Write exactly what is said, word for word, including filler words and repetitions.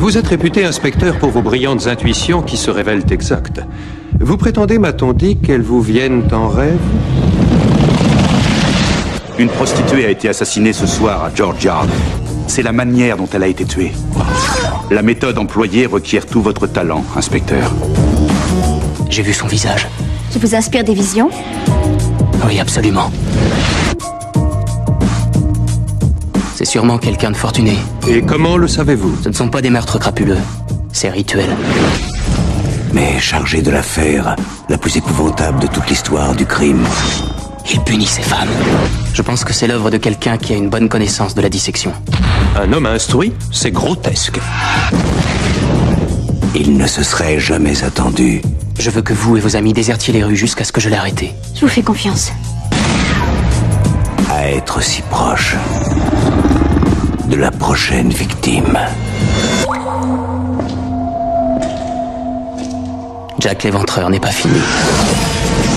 Vous êtes réputé inspecteur pour vos brillantes intuitions qui se révèlent exactes. Vous prétendez, m'a-t-on dit, qu'elles vous viennent en rêve? Une prostituée a été assassinée ce soir à George Yard. C'est la manière dont elle a été tuée. La méthode employée requiert tout votre talent, inspecteur. J'ai vu son visage. Qui vous inspire des visions? Oui, absolument. C'est sûrement quelqu'un de fortuné. Et comment le savez-vous? Ce ne sont pas des meurtres crapuleux. C'est rituel. Mais chargé de l'affaire la plus épouvantable de toute l'histoire du crime. Il punit ses femmes. Je pense que c'est l'œuvre de quelqu'un qui a une bonne connaissance de la dissection. Un homme instruit? C'est grotesque. Il ne se serait jamais attendu. Je veux que vous et vos amis désertiez les rues jusqu'à ce que je l'ai arrêté. Je vous fais confiance. À être si proche de la prochaine victime. Jack l'Éventreur n'est pas fini.